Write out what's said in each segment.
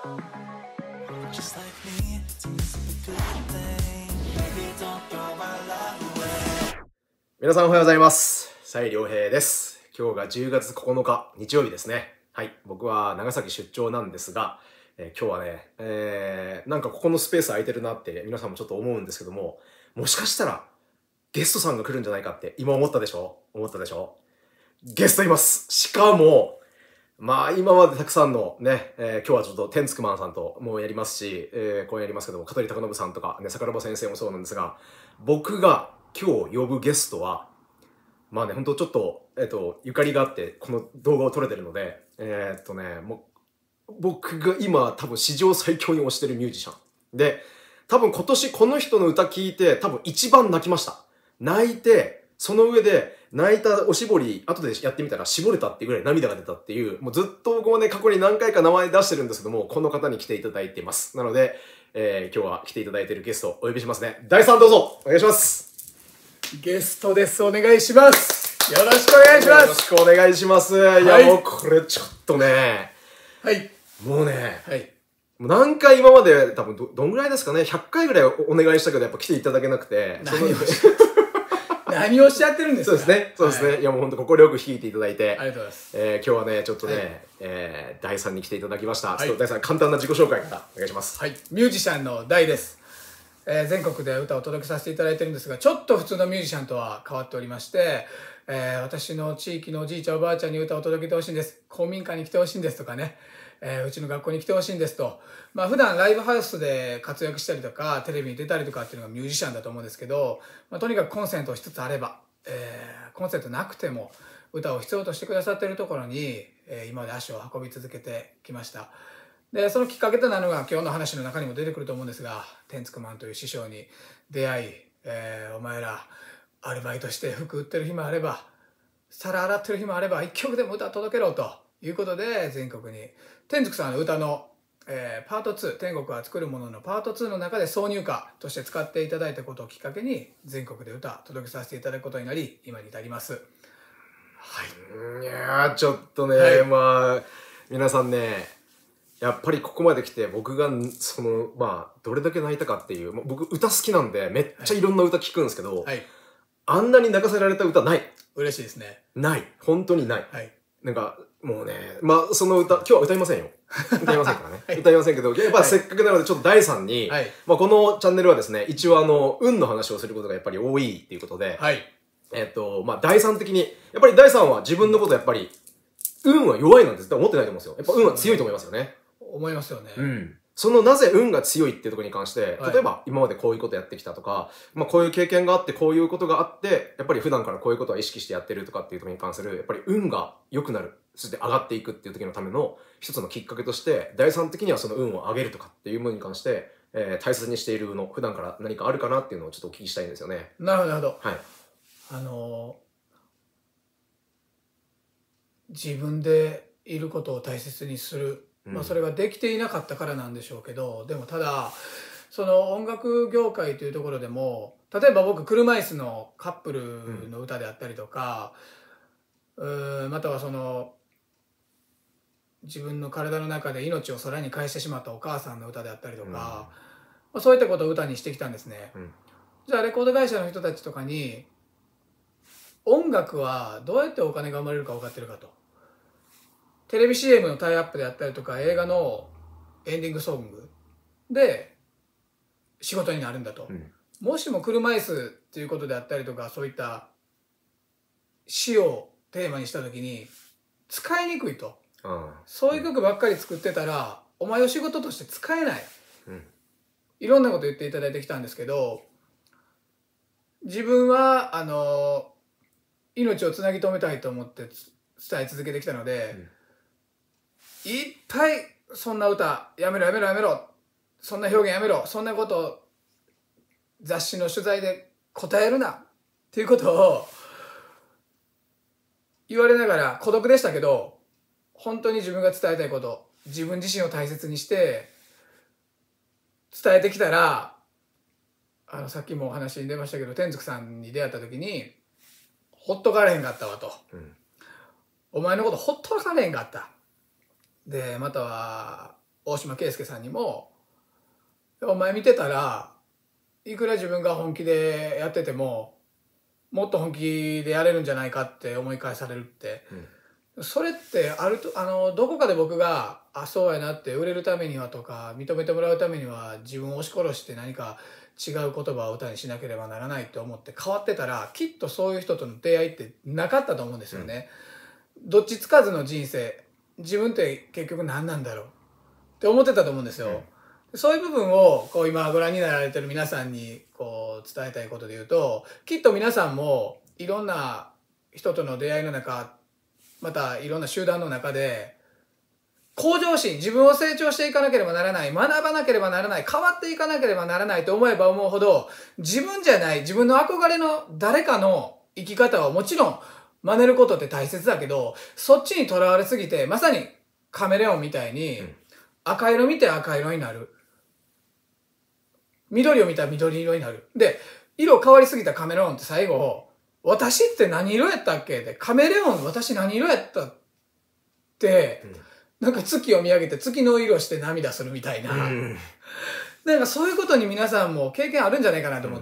Just like me, to miss a good thing. Baby, don't throw my love away. 皆さんおはようございます。蔡良平です。今日が10月9日日曜日ですね。はい。僕は長崎出張なんですが、今日はね、なんかここのスペース空いてるなって皆さんもちょっと思うんですけども、もしかしたらゲストさんが来るんじゃないかって今思ったでしょ？ゲストいます。しかも、まあ今までたくさんのね、今日はちょっと天竺マンさんともやりますし、こうやりますけども、香取隆信さんとかね、桜庭先生もそうなんですが、僕が今日呼ぶゲストは、まあね、本当ちょっと、ゆかりがあって、この動画を撮れてるので、もう、僕が今多分史上最強に推してるミュージシャン。で、多分今年この人の歌聞いて、多分一番泣きました。泣いて、その上で、泣いたおしぼり、後でやってみたら絞れたっていうぐらい涙が出たっていう、もうずっと僕もね、過去に何回か名前出してるんですけども、この方に来ていただいています。なので、今日は来ていただいているゲストをお呼びしますね。第3どうぞお願いします。 ゲストです。お願いします。よろしくお願いします。 よろしくお願いします。いや、もうこれちょっとね、 はい。 もうね、 はい。 もう何回今まで多分どんぐらいですかね、100回ぐらいお願いしたけど、やっぱ来ていただけなくて。 何をおっしゃってるんですか？ そうですね。いやもうほんと心よく弾いていただいて。 ありがとうございます。 今日はね、ちょっとね、第3に来ていただきました。ちょっと第3、簡単な自己紹介からお願いします。 はい。ミュージシャンの大です。全国で歌を届けさせていただいてるんですが、ちょっと普通のミュージシャンとは変わっておりまして、私の地域のおじいちゃんおばあちゃんに歌を届けてほしいんです。公民館に来てほしいんですとかね。うちの学校に来てほしいんですと。まあ普段ライブハウスで活躍したりとか、テレビに出たりとかっていうのがミュージシャンだと思うんですけど、まあ、とにかくコンセント一つあれば、コンセントなくても歌を必要としてくださっているところに、今まで足を運び続けてきました。で、そのきっかけとなるのが今日の話の中にも出てくると思うんですが、天竺マンという師匠に出会い、お前らアルバイトして服売ってる日もあれば、皿洗ってる日もあれば、一曲でも歌届けろということで、全国に天竺さんの歌の、パート2、天国は作るもののパート2の中で挿入歌として使っていただいたことをきっかけに、全国で歌届けさせていただくことになり、今に至ります。 はい。いやー、ちょっとね、 はい、 まあ、皆さんね、やっぱりここまで来て僕がまあどれだけ泣いたかっていう、僕歌好きなんでめっちゃいろんな歌聞くんですけど、 はい、 あんなに泣かせられた歌ない。 嬉しいですね。 ない。本当にない。 はい、 なんかもうね、まあその歌今日は歌いませんよ。歌いませんからね。 はい、 歌いませんけど、やっぱせっかくなのでちょっと第3に、 はい、 まあこのチャンネルはですね、一応運の話をすることがやっぱり多いっていうことで、 はい、 まあ第3的にやっぱり第3は自分のことやっぱり運は弱いなんて絶対思ってないと思うんですよ。やっぱ運は強いと思いますよね。 思いますよね。 うん。そのなぜ運が強いっていうところに関して、 はい、 例えば今までこういうことやってきたとか、まあこういう経験があってこういうことがあって、やっぱり普段からこういうことは意識してやってるとかっていうところに関する、やっぱり運が良くなる、そして上がっていくっていう時のための一つのきっかけとして、第三的にはその運を上げるとかっていうものに関して、大切にしているの、普段から何かあるかなっていうのをちょっとお聞きしたいんですよね。 なるほど、なるほど。 はい。 自分でいることを大切にする。まあそれができていなかったからなんでしょうけど、でもただ、その音楽業界というところでも、例えば僕、車椅子のカップルの歌であったりとか、またはその、自分の体の中で命を空に返してしまったお母さんの歌であったりとか、まあ、そういったことを歌にしてきたんですね。じゃあレコード会社の人たちとかに、音楽はどうやってお金が生まれるか分かってるかと。テレビ CM のタイアップであったりとか、映画のエンディングソングで仕事になるんだと。もしも車椅子っていうことであったりとか、そういった死をテーマにした時に使いにくいと。そういう曲ばっかり作ってたら、お前を仕事として使えない。いろんなこと言っていただいてきたんですけど、自分は命をつなぎ止めたいと思って伝え続けてきたので、いっぱいそんな歌やめろやめろやめろ、そんな表現やめろ、そんなこと雑誌の取材で答えるなっていうことを言われながら孤独でしたけど、本当に自分が伝えたいこと、自分自身を大切にして伝えてきたら、さっきもお話に出ましたけど、天竺さんに出会った時にほっとかれへんかったわと、お前のことほっとかれへんかったで、または大島圭介さんにも「お前見てたらいくら自分が本気でやっててももっと本気でやれるんじゃないかって思い返される」って、それってあるとどこかで僕が「あ、そうやな」って売れるためにはとか認めてもらうためには自分を押し殺して何か違う言葉を歌にしなければならないと思って変わってたら、きっとそういう人との出会いってなかったと思うんですよね。どっちつかずの人生、自分って結局何なんだろうって思ってたと思うんですよ。そういう部分をこう今ご覧になられてる皆さんにこう伝えたいことで言うと、きっと皆さんもいろんな人との出会いの中、またいろんな集団の中で向上心、自分を成長していかなければならない、学ばなければならない、変わっていかなければならないと思えば思うほど、自分じゃない、自分の憧れの誰かの生き方をもちろん真似ることって大切だけど、そっちにとらわれすぎて、まさにカメレオンみたいに赤色見て赤色になる。緑を見たら緑色になる。で、色変わりすぎたカメレオンって最後、私って何色やったっけで、カメレオン私何色やったって、なんか月を見上げて月の色して涙するみたいな。なんかそういうことに皆さんも経験あるんじゃないかなと思って、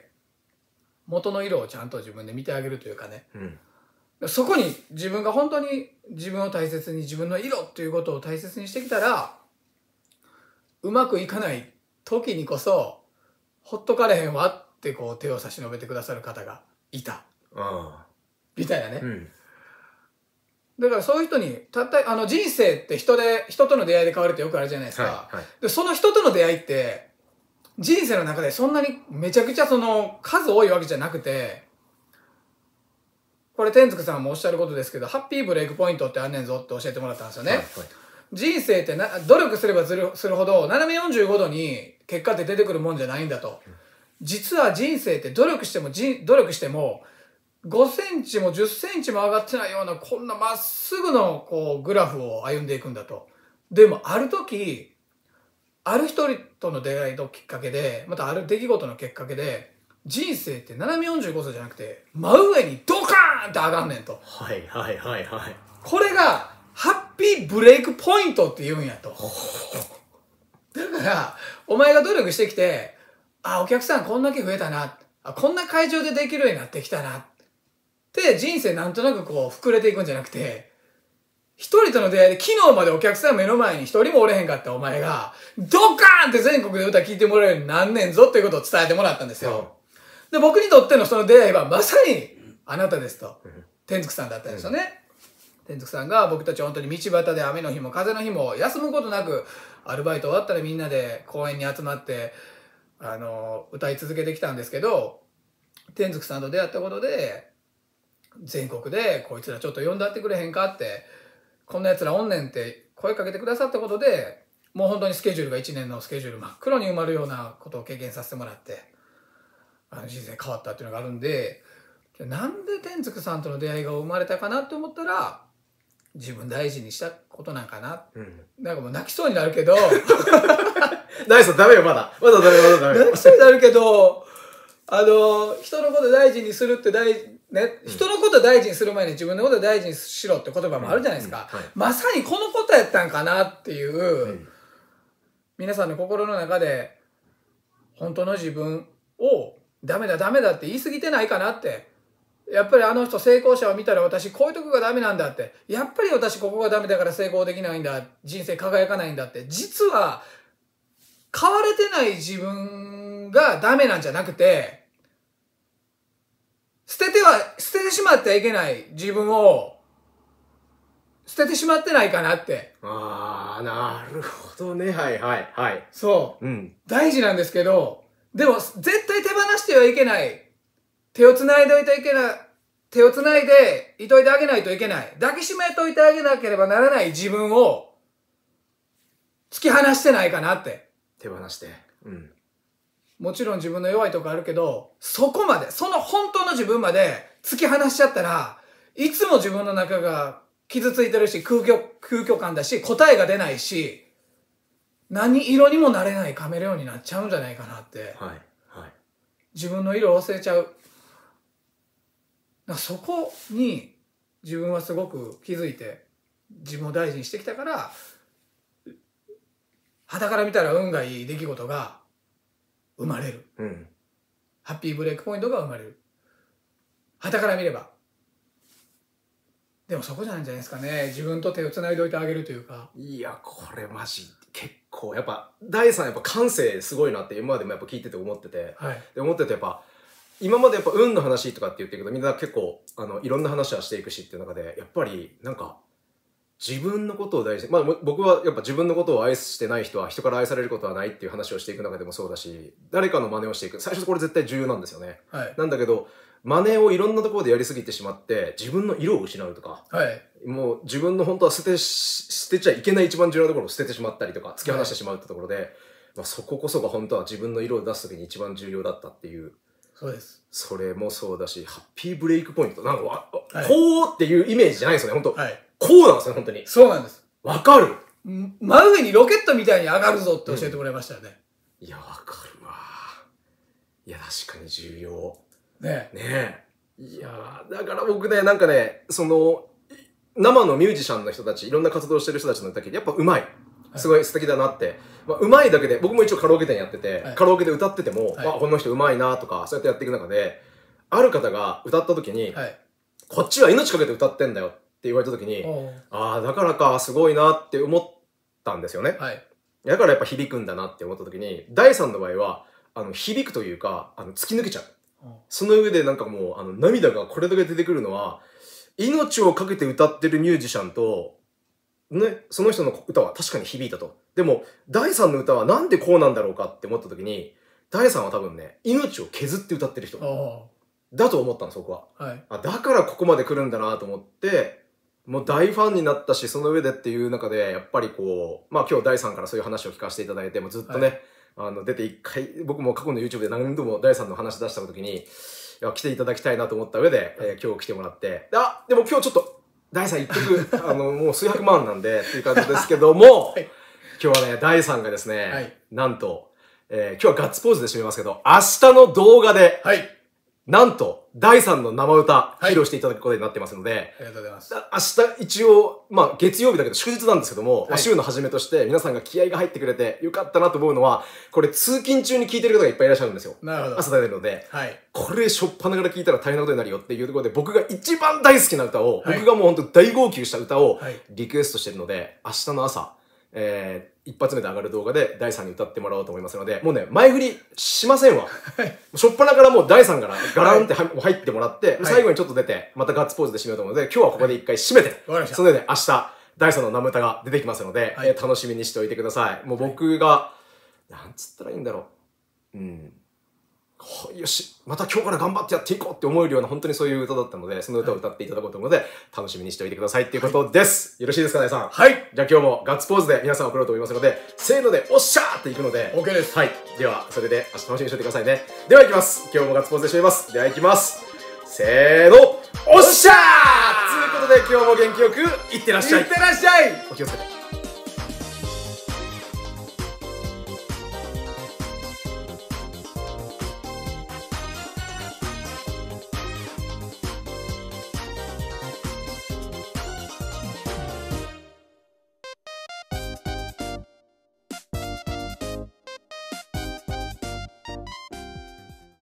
元の色をちゃんと自分で見てあげるというかね。そこに自分が本当に自分を大切に、自分の色っていうことを大切にしてきたら、うまくいかない時にこそ、ほっとかれへんわってこう手を差し伸べてくださる方がいた。みたいなね。だからそういう人に、人生って人との出会いで変わるってよくあるじゃないですか。で、その人との出会いって、人生の中でそんなにめちゃくちゃ数多いわけじゃなくて、これ天竺さんもおっしゃることですけど、ハッピーブレイクポイントってあんねんぞって教えてもらったんですよね。人生って努力すればするほど、斜め45度に結果って出てくるもんじゃないんだと。実は人生って努力しても、5センチも10センチも上がってないようなこんなまっすぐのこうグラフを歩んでいくんだと。でもある時、ある一人との出会いのきっかけで、またある出来事のきっかけで、人生って斜め45度じゃなくて、真上にドカーンって上がんねんと。これが、ハッピーブレイクポイントって言うんやと。だから、お前が努力してきて、あ、お客さんこんだけ増えたな。あ、こんな会場でできるようになってきたな。で、人生なんとなくこう、膨れていくんじゃなくて、一人との出会いで昨日までお客さん目の前に一人もおれへんかったお前が、ドカーンって全国で歌聴いてもらえるようになんねんぞっていうことを伝えてもらったんですよ。で、僕にとってのその出会いはまさにあなたですと。天竺さんだったんですよね。天竺さんが僕たち本当に道端で雨の日も風の日も休むことなく、アルバイト終わったらみんなで公園に集まって、歌い続けてきたんですけど、天竺さんと出会ったことで、全国でこいつらちょっと呼んだってくれへんかって、こんな奴らおんねんって声かけてくださったことで、もう本当にスケジュールが1年のスケジュール真っ黒に埋まるようなことを経験させてもらって、人生変わったっていうのがあるんで、なんで天竺さんとの出会いが生まれたかなって思ったら、自分大事にしたことなんかな。なんかもう泣きそうになるけど。 ナイス、ダメよ、まだダメ。 泣きそうになるけど、人のこと大事にするって人のこと大事にする前に自分のこと大事にしろって言葉もあるじゃないですか。まさにこのことやったんかなっていう、皆さんの心の中で、本当の自分をダメだって言い過ぎてないかなって。やっぱりあの人成功者を見たら私こういうとこがダメなんだって。やっぱり私ここがダメだから成功できないんだ。人生輝かないんだって。実は変われてない自分がダメなんじゃなくて、捨ててしまってはいけない自分を捨ててしまってないかなって。 なるほどね。 そう。大事なんですけど、でも絶対手放してはいけない。手を繋いでいといてあげないといけない。抱きしめといてあげなければならない自分を突き放してないかなって。 手放して。 もちろん自分の弱いとこあるけど、そこまで、その本当の自分まで突き放しちゃったら、いつも自分の中が傷ついてるし、空虚感だし、答えが出ないし、何色にもなれないカメレオンになっちゃうんじゃないかなって。自分の色を忘れちゃう。そこに自分はすごく気づいて、自分を大事にしてきたから、 傍から見たら運がいい出来事が生まれる。 うん。 ハッピーブレイクポイントが生まれる。傍から見れば。でもそこじゃないんじゃないですかね。自分と手をつないでおいてあげるというか。 いや、これマジ、結構、やっぱ、大さんやっぱ感性すごいなって今までもやっぱ聞いてて思ってて、 はい。 で、思っててやっぱ、今までやっぱ運の話とかって言ってるけど、みんな結構、いろんな話はしていくしっていう中で、やっぱり、なんか、自分のことを大事に、まあ僕はやっぱ自分のことを愛してない人は人から愛されることはないっていう話をしていく中でもそうだし、誰かの真似をしていく。最初これ絶対重要なんですよね。 はい。 なんだけど、真似をいろんなところでやりすぎてしまって、自分の色を失うとか、 はい。 もう自分の本当は捨てちゃいけない一番重要なところを捨ててしまったりとか、突き放してしまうってところで、まあそここそが本当は自分の色を出すときに一番重要だったっていう。 そうです。 それもそうだし、ハッピーブレイクポイント。なんかはい、 こうっていうイメージじゃないんですよね、本当、 はい。 こうなんですね、本当に。 そうなんです。 わかる。 真上にロケットみたいに上がるぞって教えてもらいましたよね。 いや、わかるわ。いや、確かに重要。 ねねえ。いやだから僕ね、なんかね、その、生のミュージシャンの人たち、いろんな活動してる人たちの歌やっぱ上手い。すごい素敵だなって。まあ、上手いだけで、僕も一応カラオケ店やってて、 はい、 カラオケで歌ってても、 はい、 あ、この人上手いなとか、そうやってやっていく中で、ある方が歌った時に、 はい、 こっちは命かけて歌ってんだよって言われた時に、ああ、だからか、すごいなって思ったんですよね。 はい、 だからやっぱ響くんだなって思った時に、第3の場合は、響くというか、突き抜けちゃう。その上でなんかもう、涙がこれだけ出てくるのは、命をかけて歌ってるミュージシャンと、ね、その人の歌は確かに響いたと。でも、第3の歌はなんでこうなんだろうかって思った時に、第3は多分ね、命を削って歌ってる人。だと思ったんです、僕は。 はい、 だからここまで来るんだなと思って、もう大ファンになったし、その上でっていう中で、やっぱりこう、まあ今日第3からそういう話を聞かせていただいて、もうずっとね、はい、出て一回、僕も過去の YouTube で何度も第3の話出した時に、いや来ていただきたいなと思った上で、今日来てもらって、でも今日ちょっと、第3一曲、もう数百万なんで、っていう感じですけども、はい、今日はね、第3がですね、はい、なんと、今日はガッツポーズで締めますけど、明日の動画で、はい、なんと、第3の生歌、披露していただくことになってますので、 ありがとうございます。 明日一応、まあ月曜日だけど祝日なんですけども、はい、週の初めとして皆さんが気合が入ってくれてよかったなと思うのは、これ通勤中に聴いてる方がいっぱいいらっしゃるんですよ。 なるほど。 朝出るので、 はい、 これしょっぱなから聴いたら大変なことになるよっていうところで、僕が一番大好きな歌を、はい、僕がもう本当大号泣した歌をリクエストしてるので、明日の朝、一発目で上がる動画で第3に歌ってもらおうと思いますので、もうね、前振りしませんわ。しょっぱなからもう第3からガランって入ってもらって、最後にちょっと出て、またガッツポーズで締めようと思うので、今日はここで一回締めて、それで明日、第3の生歌が出てきますので、楽しみにしておいてください。もう僕が、なんつったらいいんだろう。よし、また今日から頑張ってやっていこうって思えるような本当にそういう歌だったので、その歌を歌っていただこうと思うので、楽しみにしておいてくださいっていうことです。よろしいですか、ねさん。 はい。 じゃあ今日もガッツポーズで皆さん送ろうと思いますので、せーのでおっしゃーっていくので、 OK です。 はい。では、それで明日楽しみにしておいてくださいね。では行きます。今日もガッツポーズで締めます。では行きます。せーの、おっしゃーということで今日も元気よくいってらっしゃい。 いってらっしゃい。 お気をつけて。